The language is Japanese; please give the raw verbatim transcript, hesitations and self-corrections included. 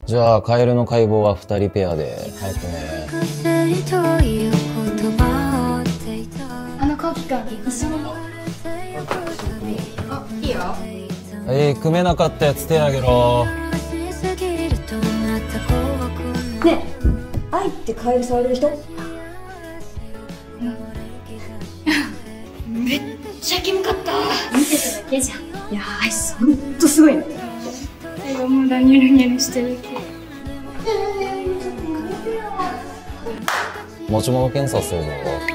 じゃあカエルの解剖はふたりペアで早くね。 あの後期間一緒に。あ、いいよ。 はい、組めなかったやつ手あげろ。 ねえ、愛ってカエル触れる人？ めっちゃキモかった。見てただけじゃん。 いやー、アイスほんとすごいね。 最後まだニュルニュルしてるけど。 持ち物検査するぞ。